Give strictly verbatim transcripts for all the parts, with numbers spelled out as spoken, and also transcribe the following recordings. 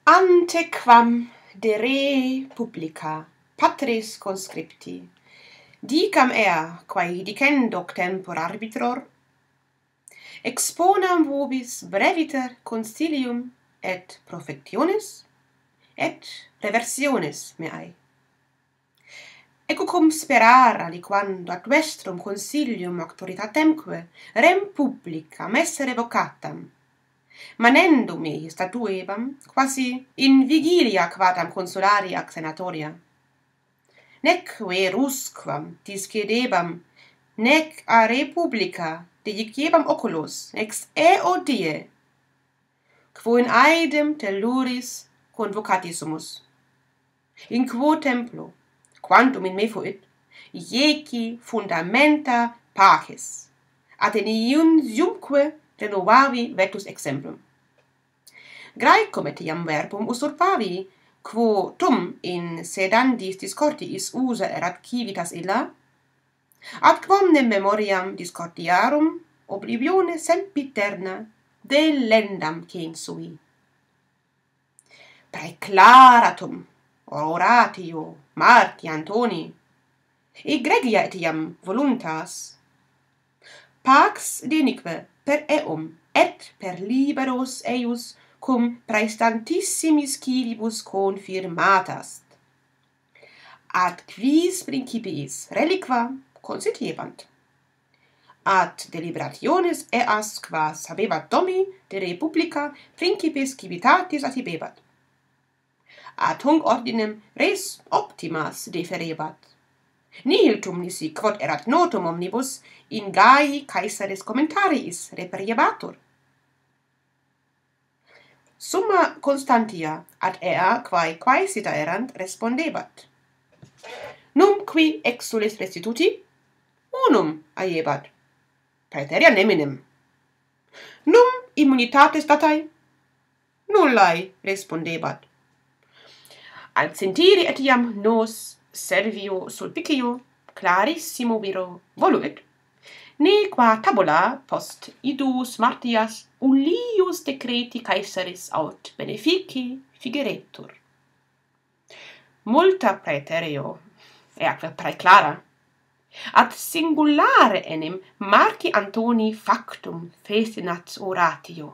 Antequam de re publica patris conscripti dicam ea quae dicendoc tempor arbitror exponam vobis breviter consilium et profectionis et reversiones meae. Ecco cum sperare aliquando ad vestrum consilium auctoritatemque rem publicam esse revocatam, manendum me statuebam quasi in vigilia quadam consularia ac senatoria. Nec verusquam discedebam, nec a republica dediciebam oculos ex eo die, quo in aedem telluris convocatisumus. In quo templo, quantum in me fuit, ieci fundamenta pacis, Athenium iumque renovavi vetus exemplum. Graecum etiam verbum usurpavi, quo tum in sedandis discordiis usa erat civitas illa, ad quamnem memoriam discordiarum oblivione sempiterna delendam censui. Praeclaratum oratio Marti Antoni, egregia etiam voluntas, pax denique per eum et per liberos eius cum praestantissimis civibus confirmatast, ad quis principiis reliqua consitiebant, ad deliberationes eas quas habebat domi de republica principis civitatis atibebat, ad hunc ordinem res optimas deferebat, nihil tum nisi quod erat notum omnibus in gai Caesaris commentariis reperiebatur. Summa constantia ad ea quae quaesita erant respondebat. Num qui exulis restituti? Unum aiebat. Praeterea neminem. Num immunitatis datae? Nullae respondebat. Ad sentiri etiam nos Servio Sulpicio clarissimo viro voluit, ne qua tabula post idus martias ullius decreti Caesaris aut benefici figeretur. Multa praetereo, eaque praeclara, ad singulare enim Marci Antoni factum festinat oratio,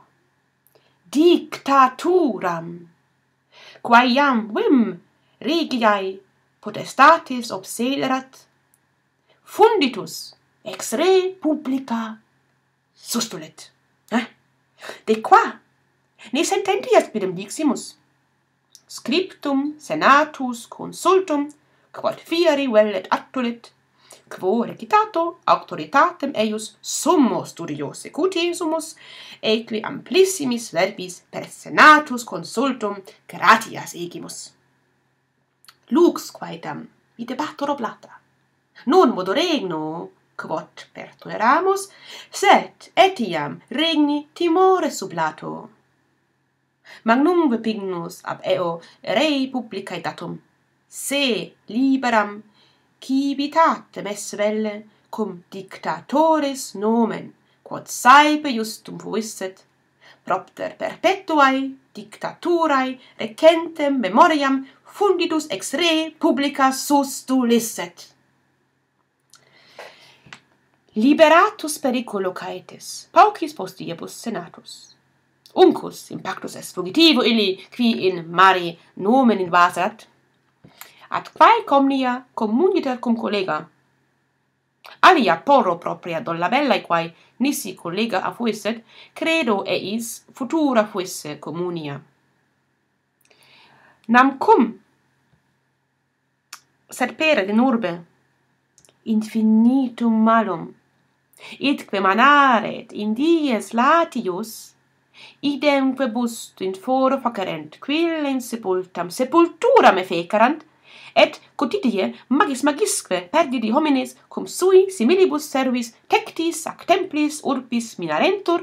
dictaturam, quae iam vim regiae potestatis obsederat, funditus ex re publica sustulit. Eh? De qua? Ne sententias bidem diximus. Scriptum senatus consultum, quod fieri vellet attulit, quo recitato auctoritatem eius summo studio secuti sumus, equi amplissimis verbis per senatus consultum gratias egimus. Lux quaetam videbatur oblata. Non modo regno, quod pertoleramus, sed etiam regni timore sublato. Magnum vepignus ab eo rei publicae datum, se liberam civitatem esse velle cum dictatoris nomen, quod saepe justum fuisset, propter perpetuae dictaturae recentem memoriam funditus ex re publica sustulisset. Liberatus periculo caetis, paucis postiibus senatus. Uncus impactus est fugitivo illi, qui in mare nomen invaserat, ad quae comnia communiter cum collega. Alia porro propria dollabellae quae nisi collega afuisset, credo eis futura fuisse communia. Nam cum sed pere in urbe infinitum malum, idque manaret in dies latius, idem quebus in foro facerent, quille in sepultam sepulturam efecerant, et quotidie magis magisque perdidi homines cum sui similibus servis tectis ac templis urbis minarentur,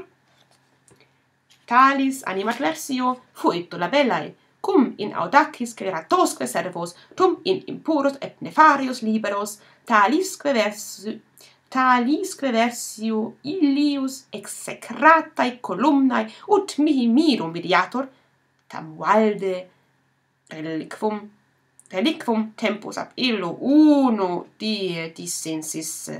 talis animat versio fuit dollabellae, cum in audacis cleratosque servos, tum in impurus et nefarius liberos, talisque versio, talisque versio illius execratae columnae ut mihi mirum videator, tam valde reliquum reliquum tempus ab illo uno die dissensis.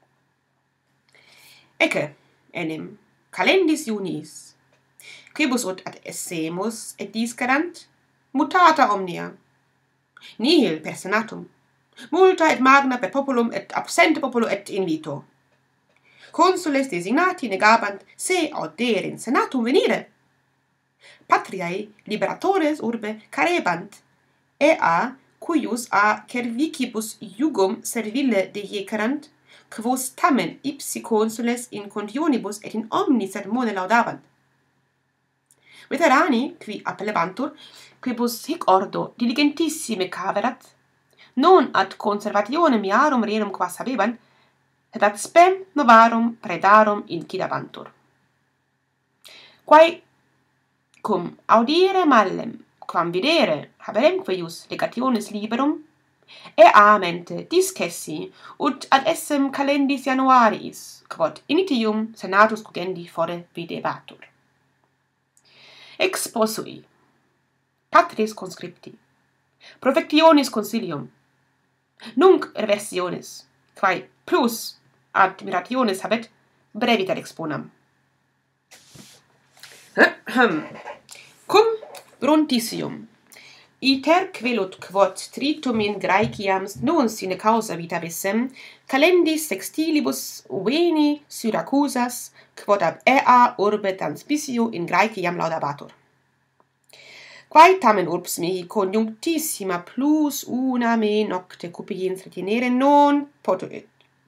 Ecce enim calendis Juniis, quibus ut ad essemus et discerant, mutata omnia, nihil per senatum, multa et magna per populum et absente populo et invito. Consules designati negabant se audere in senatum venire. Patriae liberatores urbe carebant, ea cuius a cervicibus iugum servile dejecerant, quos tamen ipsi consules in contionibus et in omni sermone laudabant. Veterani, qui appellebantur, quibus hic ordo diligentissime caverat, non ad conservationem iarum rerum quas habebant, sed ad spem novarum predarum incidabantur. Quae cum audire mallem, quam videre haberemque ius legationis liberum, ea mente discessi ut ad essem calendis Januariis, quod initium senatus cogendi fore videbatur. Exposui patris conscripti, profectionis consilium, nunc reversiones, quae plus admirationes habet, brevitar exponam. Cum Bruntisium, iter quelut quod tritum in Graeciam non sine causa vita vissem, calendis sextilibus veni Syracusas, quod ab ea urbe transpicio in Graeciam laudabatur. Quae tamen urbs mihi conjunctissima plus una me nocte cupiens retinere non potuit.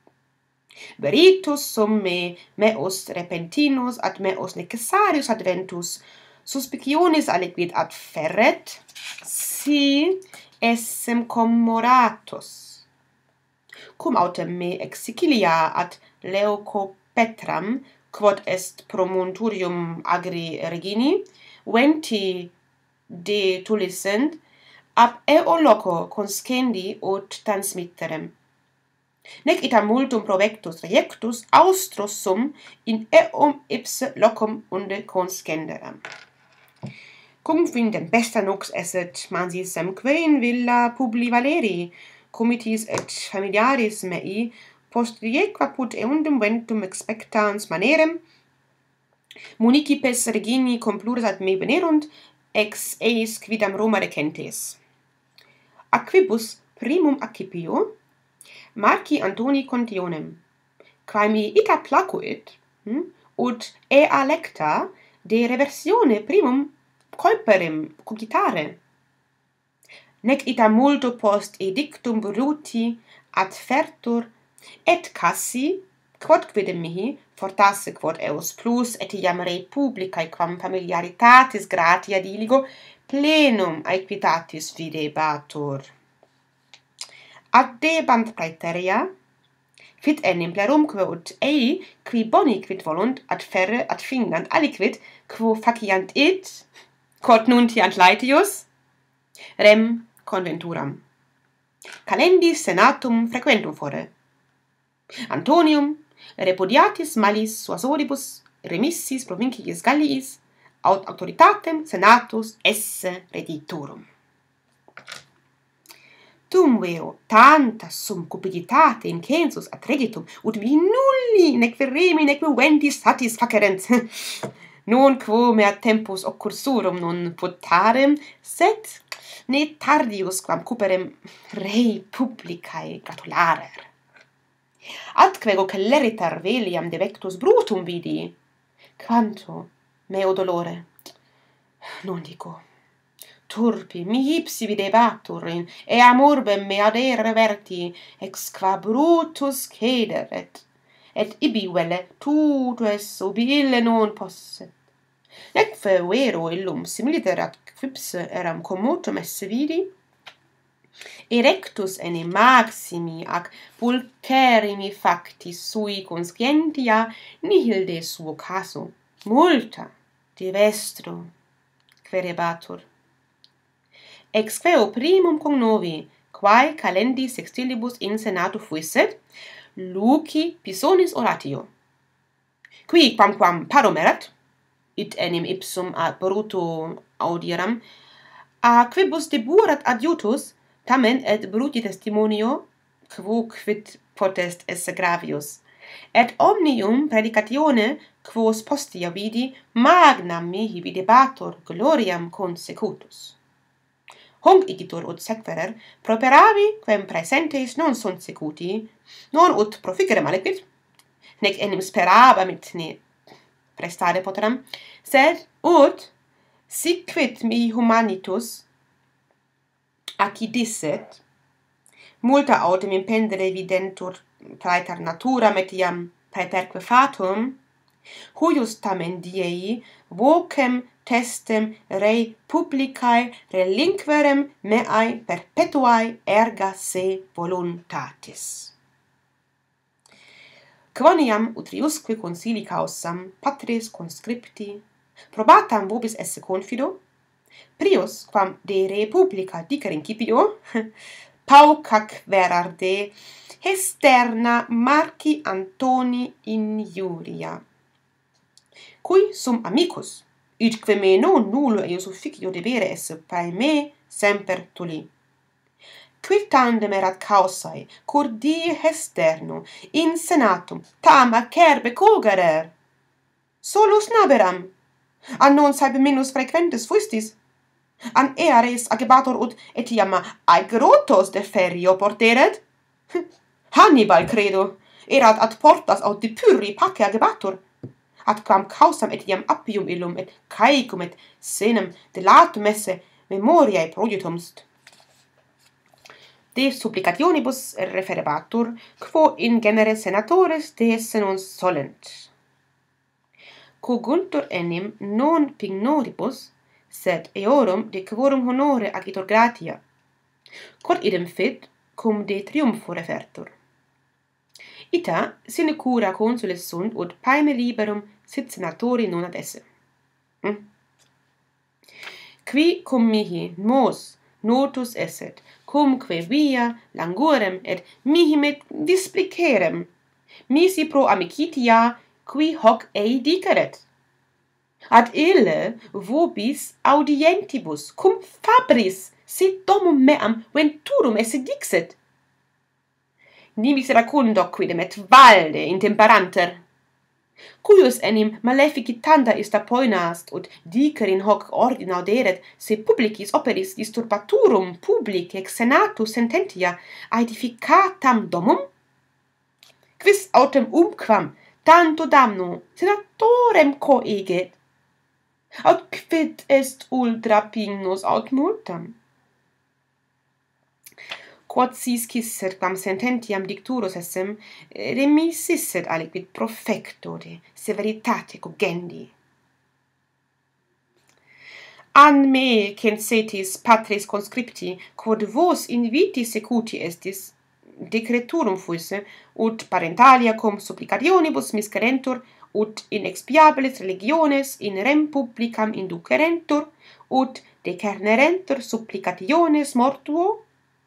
Veritus sum me meus repentinus ad meus necessarius adventus suspicionis aliquid adferret, si essem commoratus. Cum autem me ex Sicilia ad Leucopetram, quod est promonturium agri regini, venti de Tullicent, ab eo loco conscendi ut transmitterem. Nec ita multum provectus rejectus austros sum in eum ipse locum unde conscenderem. Cum fin tempesta nux esset mansis semque in villa publi Valeri, comitis et familiaris mei, post riequaput eundum ventum expectans manerem, municipes regini complures ad me venerunt, ex eis quidam Roma recentes. Aquibus primum accipio, Marci Antoni contionem, quae mi ita placuit, hm, ut ea lecta de reversione primum colperem cogitare. Nec ita multo post edictum Bruti adfertur, et cassi, quod quidem mihi, fortasse quod eos plus etiam republicae quam familiaritatis gratia diligo, plenum aequitatis videbatur. Addebant praeteria, fit enim plerumque ut ei, qui boni quid volunt, adferre ad fingant aliquid, quo faciant id, quod nuntiant laetius, rem conventuram. Calendis senatum frequentum fore. Antonium, repudiatis malis suasoribus remissis provinciis Galliis, aut autoritatem senatus esse rediturum. Tum veo tanta sum cupiditate in census ad regitum, ut vi nulli nec veremi nec movendi satisfacerent. Non quo mea tempus occursurum non putarem, sed ne tardius quam cuperem rei publicae gratularer. Atquego celeritar veliam devectus brutum vidi, quanto meo dolore, non dico, turpi mi ipsi videbatur in eam urbem me adere reverti, ex qua brutus cederet, et ibi velle tutus ubi ille non posset. Nec vero illum similiter ad quipse eram commotum esse vidi, erectus ene maximi ac pulcherrimi facti sui conscientia nihil de suo caso, multa de vestro querebatur. Ex queo primum cognovi, quae calendis sextilibus in senatu fuisset, Luci Pisonis oratio. Qui quamquam paromerat, it enim ipsum ad bruto audieram, a quibus deburat adjutus, tamen et bruti testimonio, quo quid potest esse gravius, et omnium predicatione, quos postea vidi, magnam mihi videbatur gloriam consecutus. Hunc igitur ut sequerer, properavi, quem praesentes non sunt secuti, non ut proficerem aliquid, nec enim sperabamit ne prestare poteram, sed ut, siquid mihi humanitus accidisset, multa autem impendere videntur praeter natura etiam praeterque fatum, huius tamen diei vocem testem rei publicae relinquerem meae perpetuae erga se voluntatis. Quoniam utriusque concili causam patris conscripti, probatam vobis esse confido, prius quam de re publica dicer incipido, paucac verarde hesterna Marci Antoni injuria, cui sum amicus, idque me non nullo eius sufficio debere esse prae me semper tuli. Quid tandem erat causae, cur die hesterno in senatum tam acerbe cogerer? Solus naberam, an non saepe minus frequentes fuistis, an eares agebator ut etiam aegrotos deferio porteret? Hannibal, credo, erat ad portas aut de pyrrhi pace agebator, ad quam causam etiam appium illum et caecum et senem delatum esse memoriae projutumst. De supplicationibus referebatur, quo in genere senatores de esse non solent. Coguntur enim non pignoribus, sed eorum de quorum honore agitur gratia, quod idem fit cum de triumpho refertur. Ita sine cura consules sunt ut paeme liberum sit senatori non ad esse. Hm? Qui cum mihi mos notus esset, cumque via langurem et mihi met displicerem, misi pro amicitia qui hoc ei diceret. Ad ille vobis audientibus cum fabris sit domum meam venturum esse dixit. Nimis racundo quidem et valde intemperanter. Cuius enim malefici tanda ista poenast, ut dicer in hoc ordine auderet, se publicis operis disturbaturum public ex senatu sententia aedificatam domum? Quis autem umquam tanto damno senatorem coeget? Aut quid est ultra pignus aut multam? Quod siscisset quam sententiam dicturus essem, remisisset aliquid profecto de severitate cogendi. An me censetis patris conscripti, quod vos inviti secuti estis, decreturum fuisse, ut parentalia cum supplicationibus miscerentur, ut in expiabilis religiones in rem publicam inducerentur, ut decernerentur supplicationes mortuo?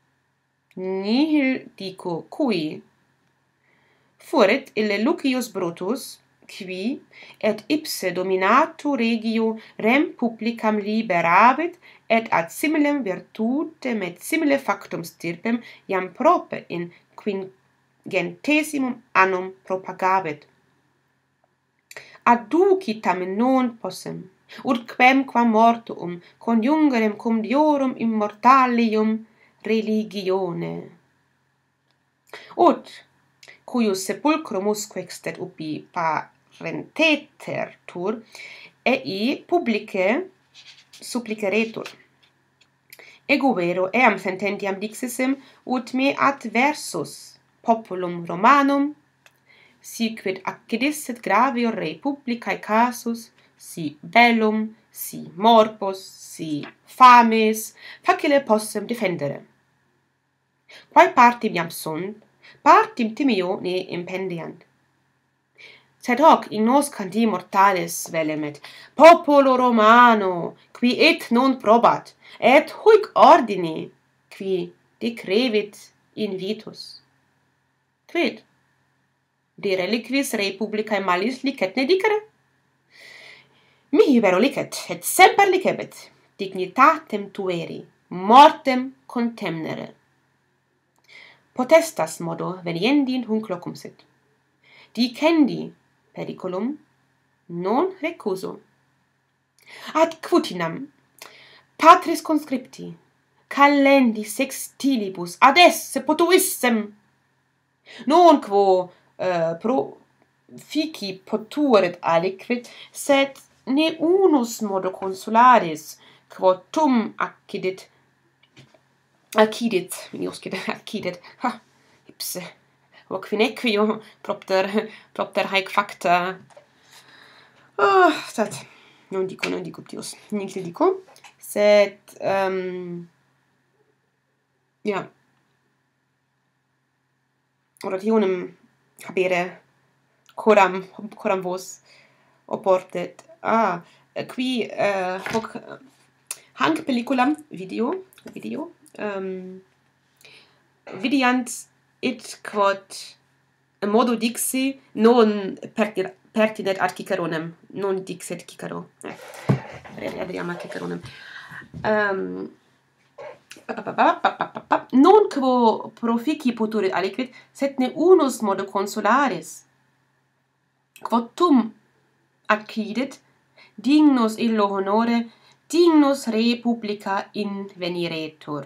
Nihil dico cui. Fuerit ille Lucius Brutus, qui et ipse dominatu regio rem publicam liberabit, et ad similem virtutem et simile factum stirpem iam prope in quingentesimum annum propagabit. Adduci tamen non possem, ut quemquam mortuum conjungerem cum diorum immortalium religione. Ut, cuius sepulcrum usque extet ubi parentetertur, ei publice suppliceretur. Ego vero eam sententiam dixissim, ut me adversus populum Romanum, siquid accidisset gravior rei publicae casus, si bellum, si morbus, si fames, facile possem defendere. Quae partim iam sunt, partim timio ne impendiant. Sed hoc in nos candi mortales velemet, populo Romano, qui et non probat, et huic ordine, qui decrevit invitus. Quid? De reliquis rei publicae malis licet ne dicere? mihi vero licet, et semper licebit, dignitatem tueri, mortem contemnere. Potestas modo veniendi in hunc locum sit. Dicendi periculum non recuso. Ad quotinam patris conscripti calendi sextilibus ad esse potuissem non quo uh, pro fici potueret aliquid, sed ne unus modo consularis quo tum accidit accidit minuscide accidit ha ipse hoc finequio propter propter haec facta oh sed non dico non dico Dios nihil dico sed um, ja orationem habere coram coram vos oportet ah qui uh, hoc hanc pelliculam video video um, vidiant it quod modo dixi non pertir, pertinet ad Ciceronem non dixit Cicero eh adriama Ciceronem um, non quo profici poturit aliquid, sed ne unus modo consularis quod tum accidit, dignus illo honore, dignus re publica inveniretur.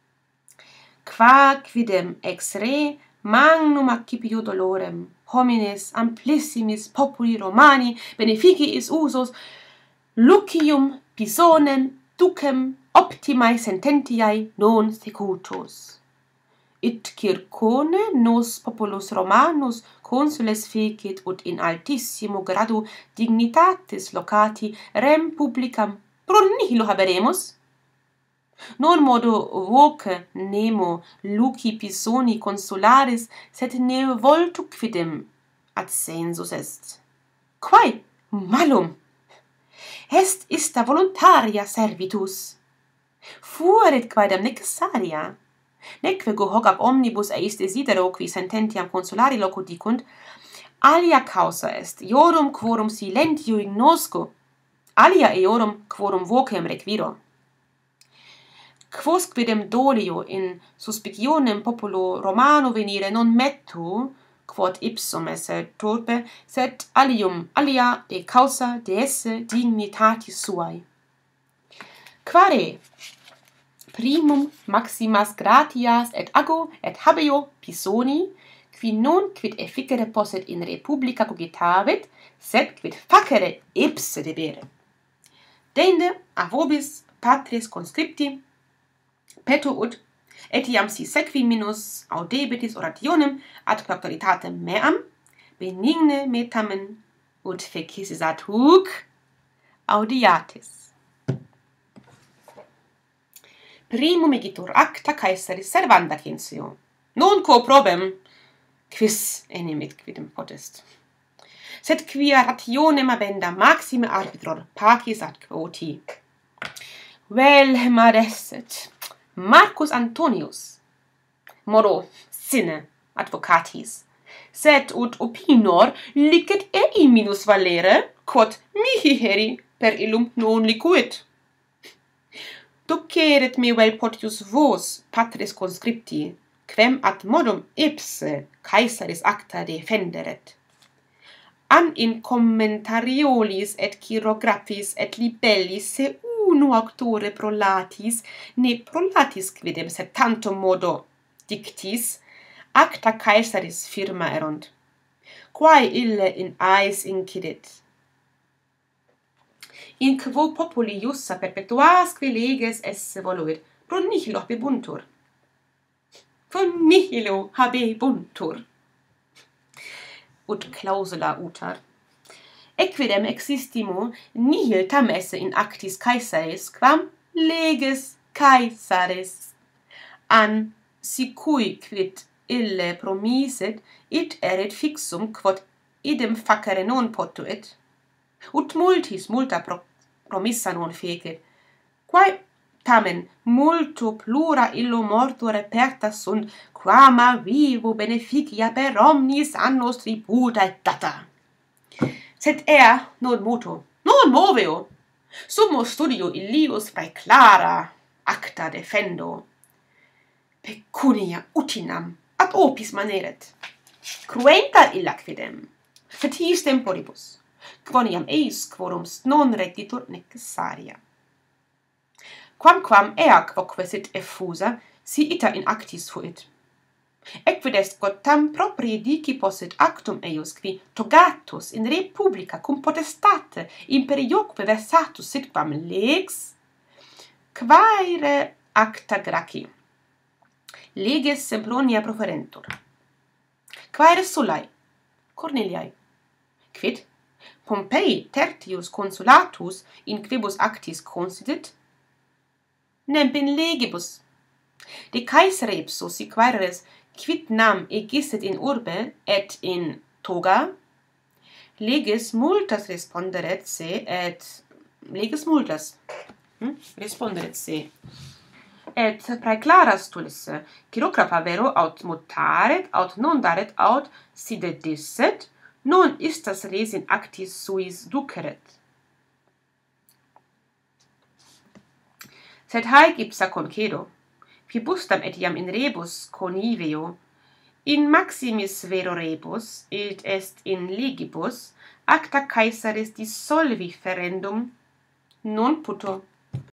Qua quidem ex re magnum accipio dolorem, homines amplissimis populi Romani beneficiis usos, Lucium Pisonem ducem optimae sententiae non secutus. It circone nos populus Romanus consules fecit ut in altissimo gradu dignitatis locati rem publicam pro nihilo haberemus? Non modo voce nemo Luci Pisoni consularis, sed ne voltu quidem ad sensus est. Quae malum? Est ista voluntaria servitus. Fuerit quaedam necessaria. Nequego hoc ab omnibus eis desidero qui sententiam consulari loco dicunt, alia causa est, iorum quorum silentio ignosco, alia eorum quorum vocem requiro. Quos quidem dolio in suspicionem populo Romano venire non mettu, quod ipsum esse turpe, sed alium alia de causa de esse dignitatis suae. Quare primum maximas gratias et ago et habeo Pisoni, qui non quid efficere posset in republica cogitavit, sed quid facere ipse debere. Dende a vobis patris conscripti peto ut etiam si sequiminus audebitis orationem ad proctoritatem meam benigne metamen ut fecisat huc audiatis. Primum egitur acta Caesaris servanda censeo, non quo probem, quis enemit quidem potest. Sed quia rationem abenda maxime arbitror pacis ad quoti. Vel madesset Marcus Antonius, modo sine advocatis, sed ut opinor licet ei minus valere, quod mihi heri per illum non licuit. Doceret me vel potius vos, patris conscripti, quem ad modum ipse Caesaris acta defenderet. An in commentariolis et chirographis et libellis se uno auctore prolatis, ne prolatis quidem, sed tantum modo dictis, acta Caesaris firma erunt, quae ille in aes incidit. In quo populi iussa perpetuasque leges esse voluit, pro nihilo habebuntur. Pro nihilo habebuntur. Ut clausula utar. Equidem existimo nihil tam esse in actis Caesaris, quam leges Caesaris. An sicui quid ille promisit, it erit fixum quod idem facere non potuit, ut multis multa pro promissa non fecit, quae tamen multo plura illo morto reperta sunt, quama vivo beneficia per omnis annos tributa et data. Sed ea non muto, non non moveo, summo studio illius praeclara acta defendo, pecunia utinam ad opis maneret, cruenta illa quidem, fetis temporibus, quoniam eis quorum non rectitur necessaria. Quamquam ea quoque sit effusa, si ita in actis fuit. Equid est quod tam proprie dici possit actum eius qui togatus in republica cum potestate imperioque versatus sitquam lex, quaere acta graci. Leges Sempronia proferentur. Quaere Sullae, Corneliae. Quid? Pompei tertius consulatus in quibus actis considit? Nempin legibus. De Caesare ipso si quaeres quid nam egisset in urbe et in toga? Leges multas responderet se et leges multas hm? responderet se et praeclaras Tullius Cicero vero aut mutaret aut non daret aut si dedisset non istas res in actis suis duceret. Sed haec ipsa concedo, quibusdam etiam in rebus coniveo, in maximis vero rebus, et est in legibus, acta Caesaris dissolvi ferendum, non puto